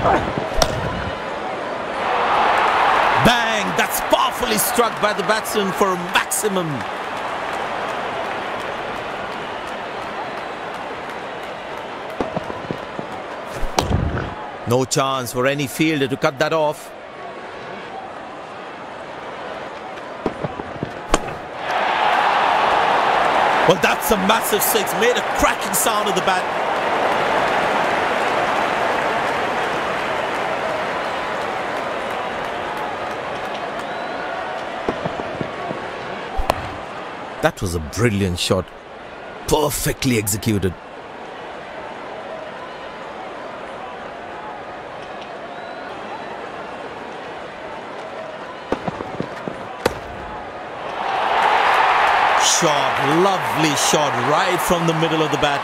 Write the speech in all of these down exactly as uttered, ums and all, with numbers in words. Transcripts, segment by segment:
Bang! That's powerfully struck by the batsman for a maximum. No chance for any fielder to cut that off. Well, that's a massive six. Made a cracking sound of the bat. That was a brilliant shot. Perfectly executed. Shot, lovely shot right from the middle of the bat.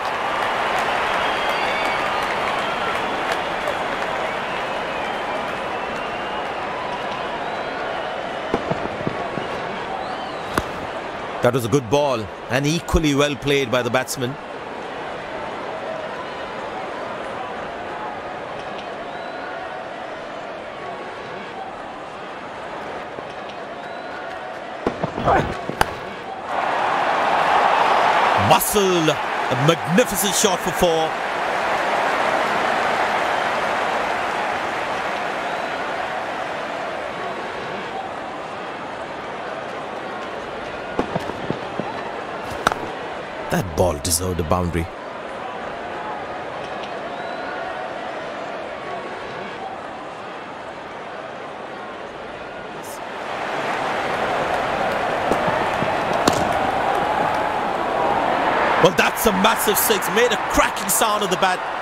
That was a good ball and equally well played by the batsman. Muscle, a magnificent shot for four. That ball deserved a boundary. Well, that's a massive six. Made a cracking sound of the bat.